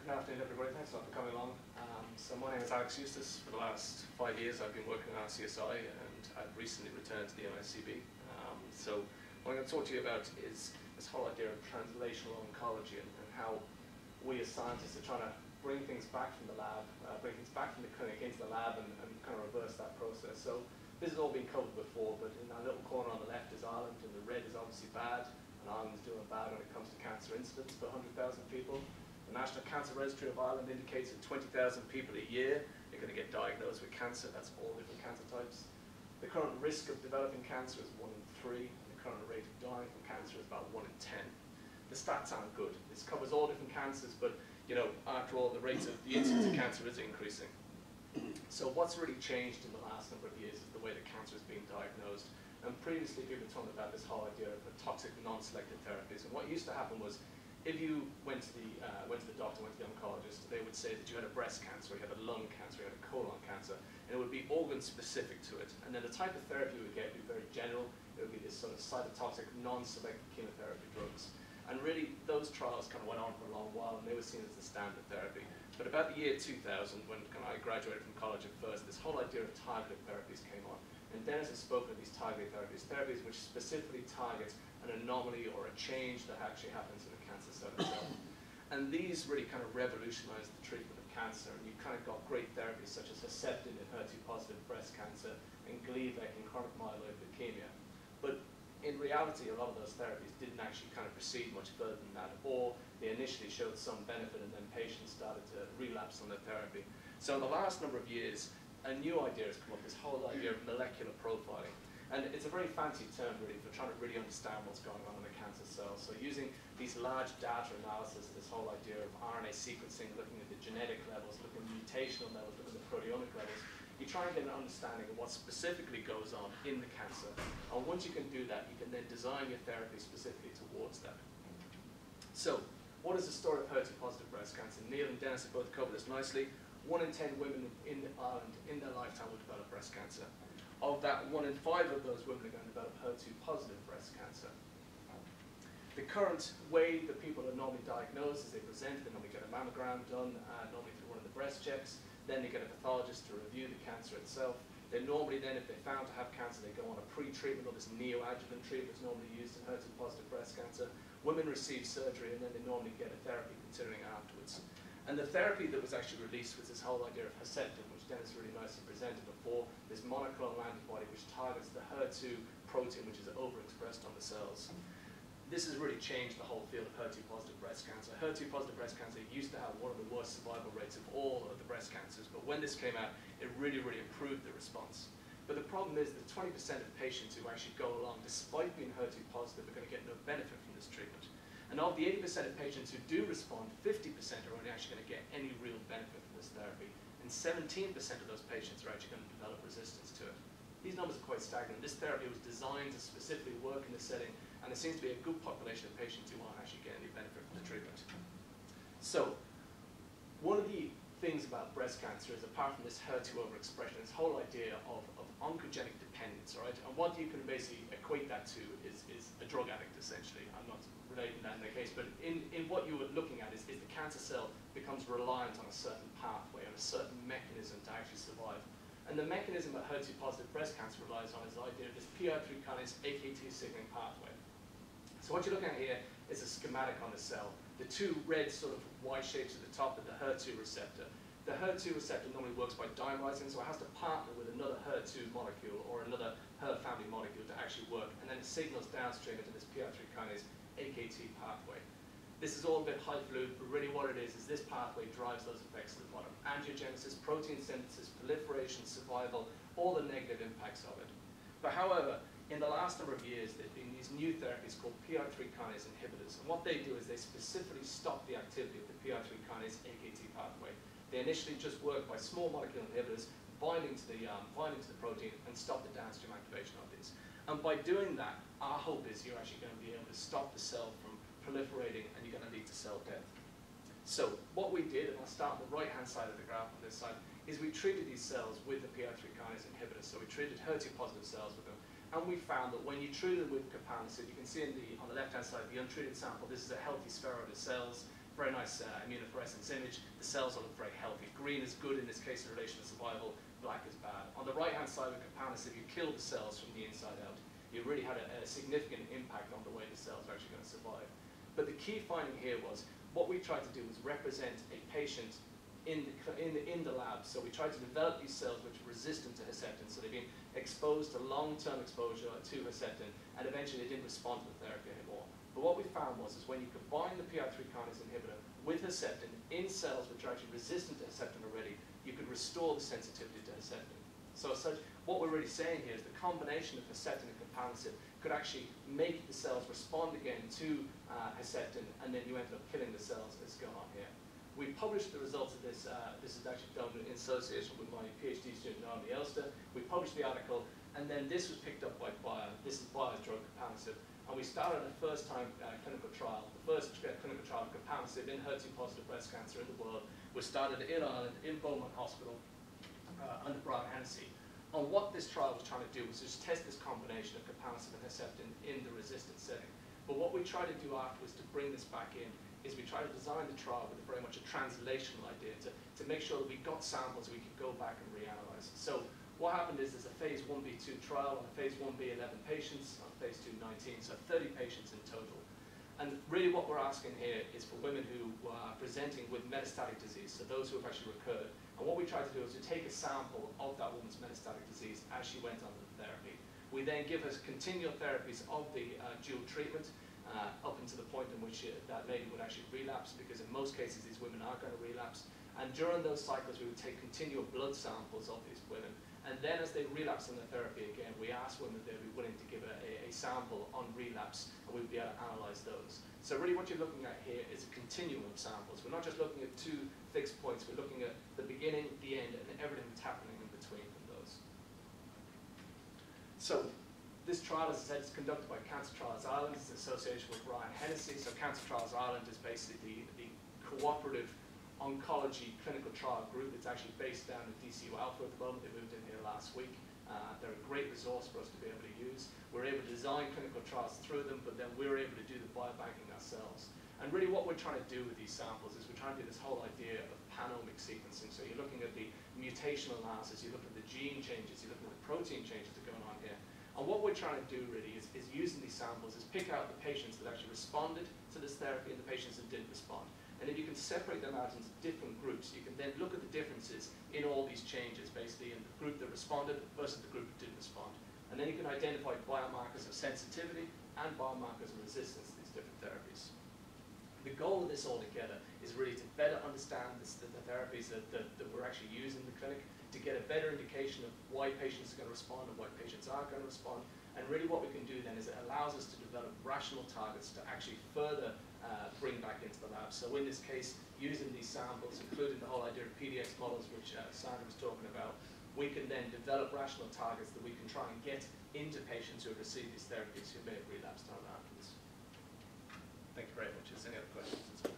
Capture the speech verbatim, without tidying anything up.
Good afternoon, everybody. Thanks a lot for coming along. Um, so my name is Alex Eustace. For the last five years, I've been working on R C S I, and I've recently returned to the M S C B. Um, so what I'm going to talk to you about is this whole idea of translational oncology and, and how we as scientists are trying to bring things back from the lab, uh, bring things back from the clinic into the lab and, and kind of reverse that process. So this has all been covered before, but in that little corner on the left is Ireland, and the red is obviously bad, and Ireland's doing bad when it comes to cancer incidence per one hundred thousand people. The National Cancer Registry of Ireland indicates that twenty thousand people a year are going to get diagnosed with cancer. That's all different cancer types. The current risk of developing cancer is one in three, and the current rate of dying from cancer is about one in ten. The stats aren't good. This covers all different cancers, but you know, after all, the rate of the incidence of cancer is increasing. So what's really changed in the last number of years is the way that cancer is being diagnosed. And previously, people were talking about this whole idea of toxic non-selective therapies. And what used to happen was, if you went to the uh, went to the doctor, went to the oncologist, they would say that you had a breast cancer, you had a lung cancer, you had a colon cancer, and it would be organ specific to it. And then the type of therapy you would get would be very general. It would be this sort of cytotoxic, non-selective chemotherapy drugs. And really, those trials kind of went on for a long while, and they were seen as the standard therapy. But about the year two thousand, when kind of I graduated from college at first, this whole idea of targeted therapies came on. And Dennis has spoken of these targeted therapies, therapies which specifically target an anomaly or a change that actually happens in the cancer cell itself. And these really kind of revolutionized the treatment of cancer. And you've kind of got great therapies such as Herceptin in H E R two positive breast cancer and Gleevec in chronic myeloid leukemia. But in reality, a lot of those therapies didn't actually kind of proceed much further than that, or they initially showed some benefit and then patients started to relapse on the therapy. So in the last number of years, a new idea has come up, this whole idea of molecular profiling. And it's a very fancy term, really, for trying to really understand what's going on in the cancer cell. So using these large data analysis, this whole idea of R N A sequencing, looking at the genetic levels, looking at the mutational levels, looking at the proteomic levels, you try and get an understanding of what specifically goes on in the cancer. And once you can do that, you can then design your therapy specifically towards that. So, what is the story of H E R two positive breast cancer? Neil and Dennis have both covered this nicely. One in ten women in Ireland in their lifetime will develop breast cancer. Of that, one in five of those women are going to develop H E R two positive breast cancer. The current way that people are normally diagnosed is they present, they normally get a mammogram done, uh, normally through one of the breast checks, then they get a pathologist to review the cancer itself. They normally then, if they're found to have cancer, they go on a pre-treatment or this neoadjuvant treatment that's normally used in H E R two positive breast cancer. Women receive surgery and then they normally get a therapy continuing afterwards. And the therapy that was actually released was this whole idea of Herceptin, which Dennis really nicely presented before, this monoclonal antibody which targets the H E R two protein which is overexpressed on the cells. This has really changed the whole field of H E R two positive breast cancer. H E R two positive breast cancer used to have one of the worst survival rates of all of the breast cancers, but when this came out, it really, really improved the response. But the problem is that twenty percent of patients who actually go along, despite being H E R two positive, are going to get no benefit from this treatment. And of the eighty percent of patients who do respond, fifty percent are only actually going to get any real benefit from this therapy. And seventeen percent of those patients are actually going to develop resistance to it. These numbers are quite staggering. This therapy was designed to specifically work in this setting, and there seems to be a good population of patients who aren't actually getting any benefit from the treatment. So, one of the things about breast cancer is, apart from this H E R two overexpression, this whole idea of, of oncogenic dependence, all right? And what you can basically equate that to is, is a drug addict, essentially. I'm not relating that in the case, but in, in what you were looking at is, is the cancer cell becomes reliant on a certain pathway, on a certain mechanism to actually survive. And the mechanism that H E R two positive breast cancer relies on is the idea of this P I three kinase A K T signaling pathway. So what you're looking at here is a schematic on the cell. The two red sort of Y shapes at the top are the H E R two receptor. The H E R two receptor normally works by dimerizing, so it has to partner with another H E R two molecule or another H E R family molecule to actually work, and then it signals downstream into this P I three kinase A K T pathway. This is all a bit highfalutin, but really what it is is this pathway drives those effects at the bottom. Angiogenesis, protein synthesis, proliferation, survival, all the negative impacts of it. But however, in the last number of years, there have been these new therapies called P I three kinase inhibitors. And what they do is they specifically stop the activity of the P I three kinase A K T pathway. They initially just work by small molecule inhibitors binding to the, um, binding to the protein and stop the downstream activation of these. And by doing that, our hope is you're actually going to be able to stop the cell from proliferating, and you're going to lead to cell death. So what we did, and I'll start on the right-hand side of the graph on this side, is we treated these cells with the P I three kinase inhibitors. So we treated H E R two positive cells with them, and we found that when you treat them with capanicid, you can see in the, on the left-hand side, the untreated sample, this is a healthy spheroid of cells. very nice uh, immunofluorescence image. The cells will look very healthy. Green is good in this case in relation to survival, black is bad. On the right-hand side with Capanis, if you kill the cells from the inside out, you really had a, a significant impact on the way the cells are actually going to survive. But the key finding here was, what we tried to do was represent a patient in the, in the, in the lab. So we tried to develop these cells which are resistant to Herceptin. So they've been exposed to long-term exposure to Herceptin, and eventually they didn't respond to the therapy anymore. But what we found was is when you combine the P I three kinase inhibitor with Herceptin in cells which are actually resistant to Herceptin already, you could restore the sensitivity to Herceptin. So as such, what we're really saying here is the combination of Herceptin and Capanisib could actually make the cells respond again to uh, Herceptin, and then you end up killing the cells as going on here. We published the results of this. Uh, this is actually done in association with my PhD student, Naomi Elster. We published the article, and then this was picked up by Bayer. This is Bayer's drug, Capanisib. And we started a first-time uh, clinical trial. The first uh, clinical trial of Capanisib in H E R two positive breast cancer in the world was started in Ireland, in Beaumont Hospital, uh, under Brian Hennessy. And what this trial was trying to do was just test this combination of Capanisib and Herceptin in the resistant setting. But what we tried to do afterwards to bring this back in is we tried to design the trial with very much a translational idea to, to make sure that we got samples we could go back and reanalyze. So what happened is there's a phase one B two trial, on a phase one B eleven patients, on phase two nineteen, so thirty patients in total. And really what we're asking here is for women who are presenting with metastatic disease, so those who have actually recurred. And what we tried to do is to take a sample of that woman's metastatic disease as she went on the therapy. We then give her continual therapies of the uh, dual treatment, Uh, up until the point in which uh, that lady would actually relapse, because in most cases these women are going to relapse. And during those cycles we would take continual blood samples of these women, and then as they relapse on the therapy again, we asked women if they'd be willing to give a, a, a sample on relapse, and we'd be able to analyze those. So really what you're looking at here is a continuum of samples. We're not just looking at two fixed points, we're looking at the beginning, the end, and everything that's happening in between from those. So this trial, as I said, is conducted by Cancer Trials Ireland. It's in association with Brian Hennessy. So Cancer Trials Ireland is basically the, the cooperative oncology clinical trial group. It's actually based down in D C U Alpha at the moment. They moved in here last week. Uh, they're a great resource for us to be able to use. We're able to design clinical trials through them, but then we're able to do the biobanking ourselves. And really what we're trying to do with these samples is we're trying to do this whole idea of panomic sequencing. So you're looking at the mutational analysis, you look at the gene changes, you look at the protein changes that are going on here. And what we're trying to do really is, is using these samples is pick out the patients that actually responded to this therapy and the patients that didn't respond. And if you can separate them out into different groups, you can then look at the differences in all these changes, basically in the group that responded versus the group that didn't respond. And then you can identify biomarkers of sensitivity and biomarkers of resistance to these different therapies. The goal of this altogether is really to better understand this, the, the therapies that, that, that we're actually using in the clinic, to get a better indication of why patients are going to respond and why patients aren't going to respond. And really what we can do then is it allows us to develop rational targets to actually further uh, bring back into the lab. So in this case, using these samples, including the whole idea of P D X models, which uh, Sandra was talking about, we can then develop rational targets that we can try and get into patients who have received these therapies who may have relapsed on afterwards. Thank you very much. Is there any other questions?